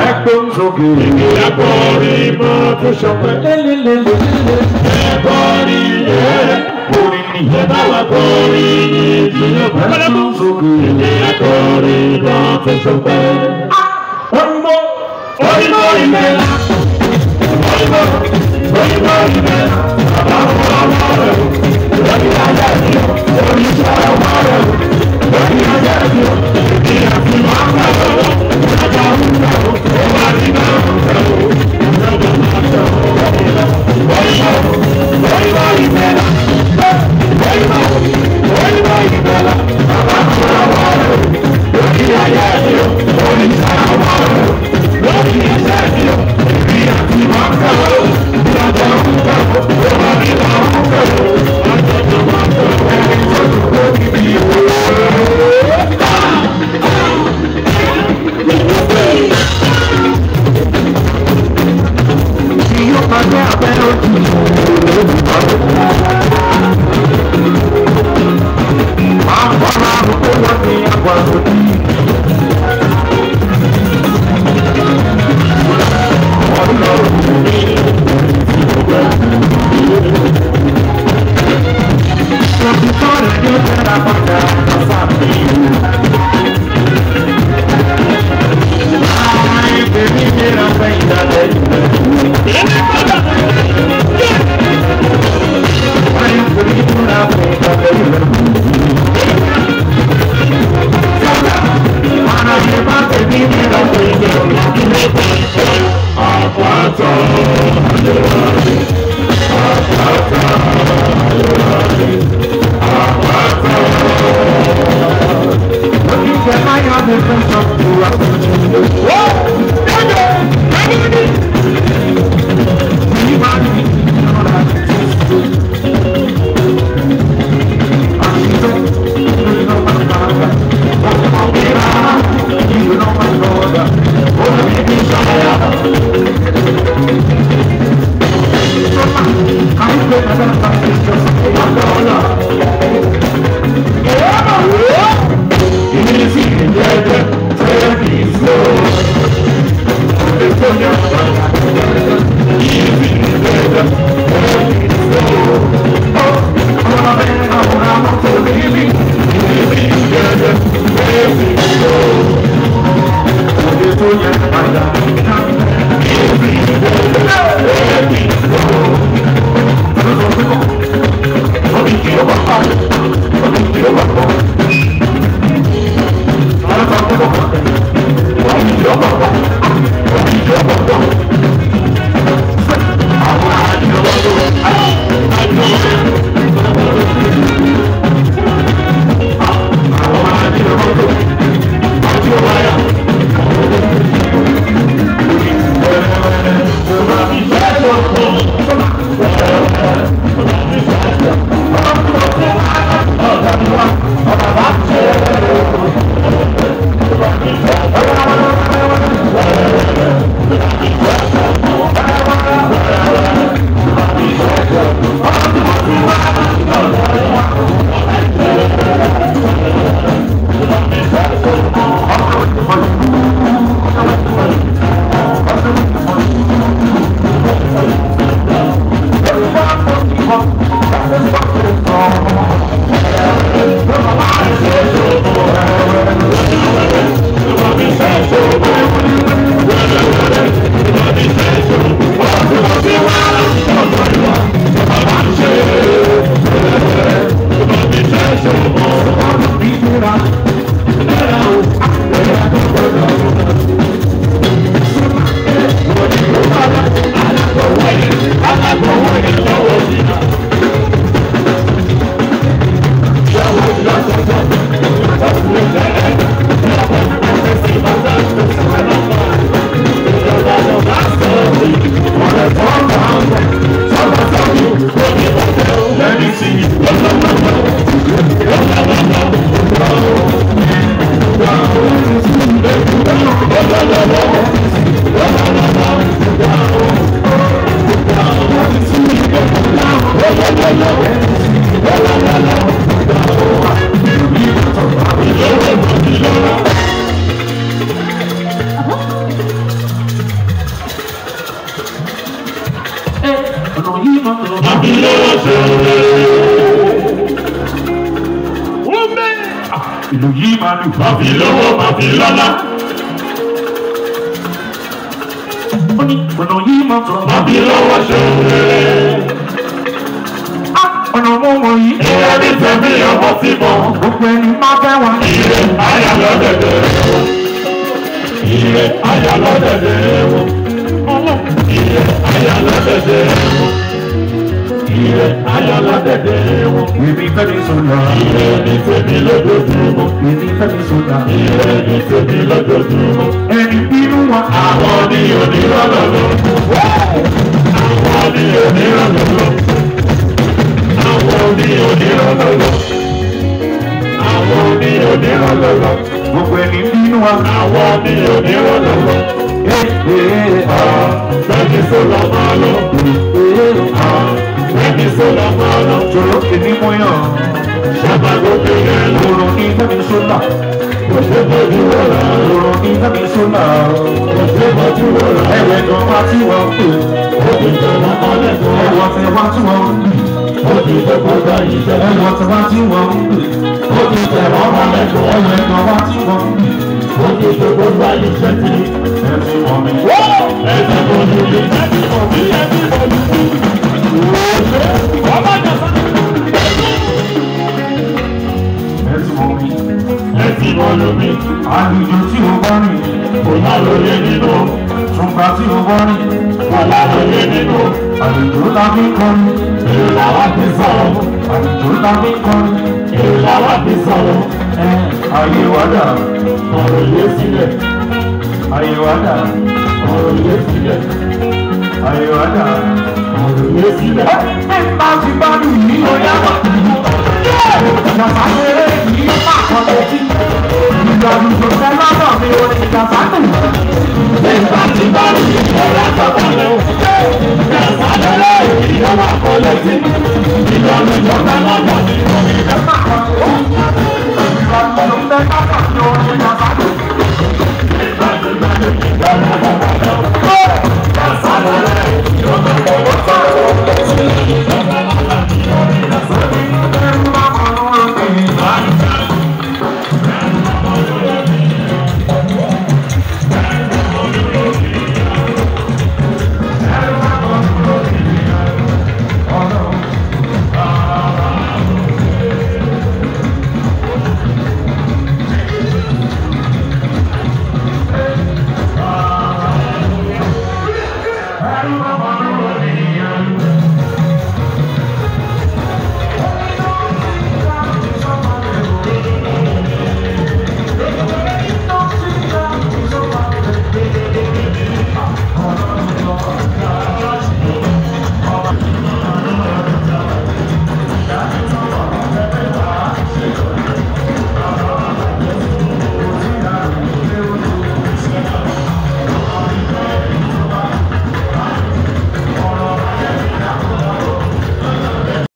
ẹgbọn sókè ẹgbọrí mọ tó ṣọpẹ́ ẹgbọrí orí nìyẹn báwa gbọrí ìdílé ẹgbọn sókè ẹgbọrí mọ tó ṣọpẹ́. Oyinbo oyinbo ìmẹ̀lá oyinbo oyinbo ìmẹ̀lá bàbá ọmọ rẹ̀ lórí ayé mi oríṣi ọmọ rẹ̀ lórí ayé mi ìyàtí máa ń bá lọ́wọ́ ìyàtọ̀ ń bá lọ́wọ́ ó wà nínú ọ̀rọ̀ ìjọba máa ń tẹ̀ oyinbo ìmẹ̀lá oyinbo oyinbo ìmẹ̀lá bàbá ọmọ rẹ̀ lórí ayé mi oríṣi ọmọ rẹ̀ lórí ayé mi ìyàtí máa ń bá lọ́wọ́ ìyàtọ̀ ń bá lọ́wọ́ ó wà nínú ọ̀rọ̀ ìjọba máa ń tẹ̀ ọ̀nà yìí máa tọ̀ máa fi lọ́wọ́ ṣe wọ́n mẹ́ ìlú yìí máa dùn máa fi lọ́wọ́ máa fi lọ́lá. Ọ̀nà yìí máa tọ̀ máa fi lọ́wọ́ ṣe ọ̀nà ọmọ wọ̀nyí. Ìrẹ́ ní tẹ̀mí ọmọ tí mọ̀. Gbogbo ẹni máa fẹ́ wọn. Ìrẹ́ ayà lọ́dẹ̀dẹ̀ wọn. Ìrẹ́ ayà lọ́dẹ̀dẹ̀ wọn. Ìrẹ́ ayà lọ́dẹ̀dẹ̀ wọn. Ìrẹ́ ayà lọ́dẹ̀dẹ̀ wọn. Èmi fẹ́ mi sọ̀dà. Ìrẹ́ ní tẹ̀mí lójoojúmọ́. Èmi fẹ́ mi sọ̀dà. Ìrẹ́ ní tẹ̀mí lójoojúmọ́. Ẹni bínú wa. Àwọn ni onírànlọ́lọ́. Àwọn ni onírànlọ́lọ́. Àwọn ni onírànlọ́lọ́. Àwọn ni onírànlọ́lọ́. Gbogbo ẹni bínú wa. Àwọn ni onírànlọ́lọ́. Bẹ́ẹ̀ni sọ́lá máa lọ. Bẹ́ẹ̀ni sọ́lá máa lọ. Jọ̀rọ̀ kìíní mú yàn. Ṣàbàgò kéré lọ. Òrò ní bẹ́ẹ̀ni sọ́lá. Kò ṣe bọ́jú wọ̀lá. Òrò ní bẹ́ẹ̀ni sọ́lá. Kò ṣe bọ́jú wọ̀lá. Ẹ̀wẹ̀ gan wá tí wọ́n pè. Ó ti jẹ́ wọn kọ́lẹ̀ kan. Ẹ̀wọ̀n tẹ wá tí wọ́n ń pè. Ó ti jẹ́ kó gbá iṣẹ́. Ẹ̀wọ̀n tẹ wá tí wọ́n ń pè. Ó ti jẹ́ wọn kọ́lẹ̀ kan. Ẹ̀wẹ̀ gan wá tí wọ́n ń pè. Ó ti jẹ́ kó gbá iṣẹ́ tí. Ẹ ti mọ̀ mi. Ẹ ti mọ̀ mi. Ẹ ti mọ̀ mi. Ẹ ti mọ̀ mi. Ọba jẹ̀sán. Ẹ ti mọ̀ mi. Ẹ ti mọ̀ lómi. Àlùjọ tí o bá rìn. Kò lálóye nínú. Ṣùgbọ́n tí o bá rìn. Kò lálóye nínú. Àlùjọ la fi kọrin. Èrò làwa fi sọ̀rọ̀. Àlùjọ la fi kọrin. Èrò làwa fi sọ̀rọ̀. Ayé wa dà. Ọ̀rọ̀ yé sílẹ̀. Ayé wa dà. Ọ̀rọ̀ yé sílẹ̀. Ayé wa dà. Ọ̀rọ̀ yé sílẹ̀. Ẹ bá ti bá lù yí ọ̀yá wà. Ìjàpá ṣeré yìí máa kọ́ létí. Ìgbàlùjọ fẹ́ lọ́dọ̀ mi ò ní ìjàpá nù. Nígbà tí bá lù yí ọ̀yá sọ̀tọ̀ lọ. Ìjàpá ṣeré yìí máa kọ́ létí. Ìgbàlùjọ fẹ́ lọ́dọ̀ mi ò ní ìjàpá nù. Ìgbàlùjọ fẹ́ lọ́dọ̀ mi ò ní ìjàpá nù. Everyone,